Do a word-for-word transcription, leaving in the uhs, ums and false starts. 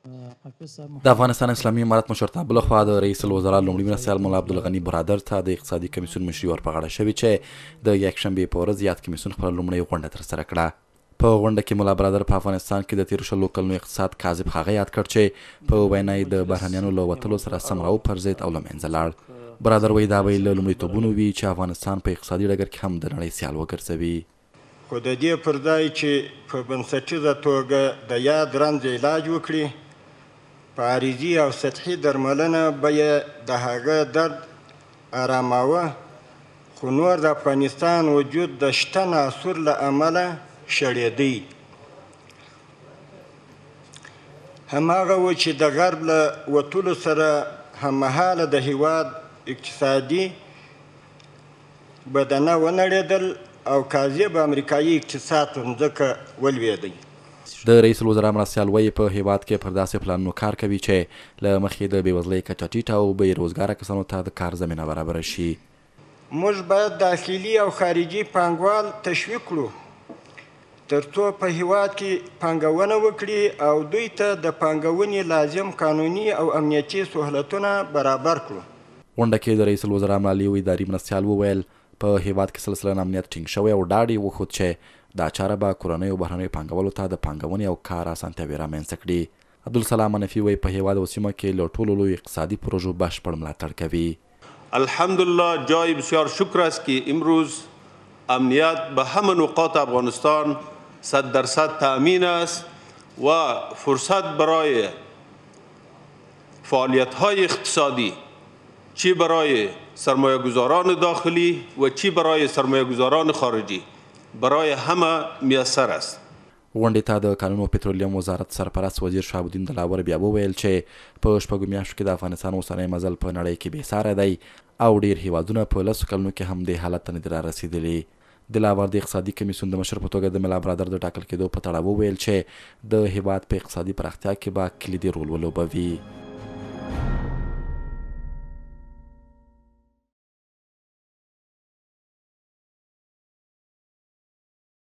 د افغانستان اسلامي امارت مشرتابه لخوا د رئیس الوزرا لومړي مرستیال ملا عبدالغني برادر ته د اقتصادي کمیسیون مشري ور په غاړه شوې چې د یکشنبې په ورځ یاد کمیسیون خپله لومړۍ غونډه ترسره کړه. په غونډه کې ملا برادر په افغانستان کې د تیرو شلو کلونو اقتصاد کاذب هغه یاد کړ چې په وینا یې د بهرنیانو له وتلو سره سم راوپرځېد او له منځه لاړ. برادر وایي دا به یې له لومړیتوبونو وي چې افغانستان په اقتصادي ډګر کې هم د نړۍ سیال وګرځوي. خو د دې پر ځای چې په بنسټیزه توګه د یاد رنځ علاج وکړي، په عارضي او سطحي درملنه به یې د هغه درد آراماوه، خو نور د افغانستان وجود د شته ناسور له امله شړېدی. هماغه و چې د غرب له وتلو سره هممهاله د هیواد اقتصادي بدنه ونړېدل او کاذب امریکایي اقتصاد پر مځکه ولوېدی. د رئیس الوزرا مرستیال وایي په هیواد کې پر داسې پلانونو کار کوي چې له مخې د بېوزلۍ کچه ټیټه او بې روزګاره کسانو ته د کار زمینه برابره شي. موږ باید داخلي او خارجي پانګوال تشویق کړو تر څو په هیواد کې پانګونه وکړي او دوی ته د پانګونې لازم قانوني او امنیتي سهولتونه برابر کړو. غونډه کې د رئیس الوزرا مالي او اداري مرستیال وویل په هیواد کې سل سلنه امنیت ټینګ شوی او ډاډ یې وښود چې دا چاره به کورنیو او بهرنیو پانګوالو ته د پانګونې او کار اسانتیاوې رامنځته کړي. عبدالسلام منفي وایي په هیواد او سیمه کې له ټولو لویو اقتصادي پروژو بشپړ ملاتړ کوي. الحمدلله جای بسیار شکر است که امروز امنیت به همه نقاط افغانستان صد درصد تأمین است و فرصت برای فعالیت‌های اقتصادی چی برای سرمایه گذاران داخلی و چی برای سرمایه گذاران خارجی برای همه میسر است. غونډې ته د کانونو او پترولیم وزارت سرپرست وزیر شهاب الدین دلاور بیا وویل چې په شپږو میاشتو کې د افغانستان اوسنی مزل په نړۍ کې بېساری دی او ډیر هیوادونه په لسو کلونو کې هم دې حالت ته نه دي رارسېدلي. دلاور د اقتصادي کمیسیون د مشر په توګه د ملا برادر د ټاکل کېدو په تړاو وویل چې د هیواد په اقتصادي پراختیا کې به کلیدي رول ولوبوي.